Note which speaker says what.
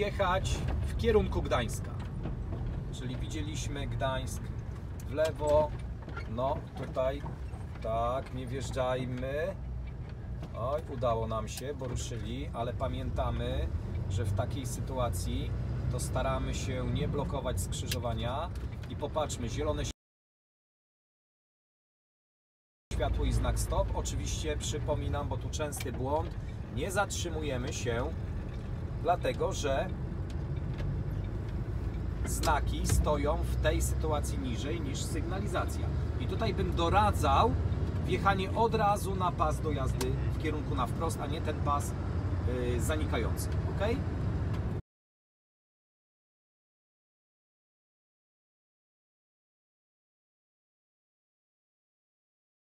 Speaker 1: jechać w kierunku Gdańska. Czyli widzieliśmy Gdańsk w lewo. No tutaj, tak, nie wjeżdżajmy. Oj, udało nam się, bo ruszyli, ale pamiętamy, że w takiej sytuacji to staramy się nie blokować skrzyżowania i popatrzmy, zielone światło i znak stop. Oczywiście przypominam, bo tu częsty błąd, nie zatrzymujemy się, dlatego że znaki stoją w tej sytuacji niżej niż sygnalizacja. I tutaj bym doradzał wjechanie od razu na pas do jazdy w kierunku na wprost, a nie ten pas zanikający. Ok?